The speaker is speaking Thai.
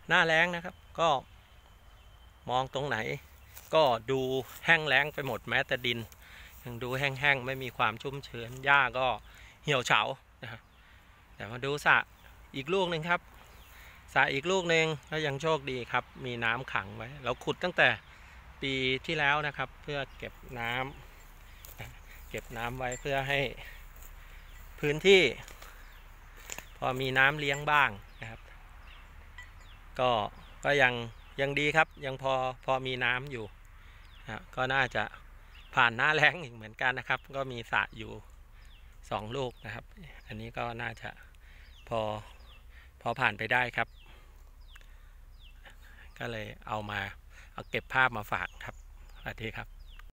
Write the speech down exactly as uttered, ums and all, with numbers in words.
หน้าแล้งนะครับก็มองตรงไหนก็ดูแห้งแล้งไปหมดแม้แต่ดินยังดูแห้งๆไม่มีความชุ่มชื้นหญ้าก็เหี่ยวเฉานะครับแต่มาดูสระอีกลูกหนึ่งครับสระอีกลูกหนึ่งก็ยังโชคดีครับมีน้ำขังไว้เราขุดตั้งแต่ปีที่แล้วนะครับเพื่อเก็บน้ำเก็บน้ำไว้เพื่อให้พื้นที่พอมีน้ำเลี้ยงบ้างนะครับก็ก็ยังยังดีครับยังพอพอมีน้ำอยู่นะก็น่าจะผ่านหน้าแล้งอีกเหมือนกันนะครับก็มีสระอยู่สองลูกนะครับอันนี้ก็น่าจะพอพอผ่านไปได้ครับก็เลยเอามาเอาเก็บภาพมาฝากครับสวัสดีครับ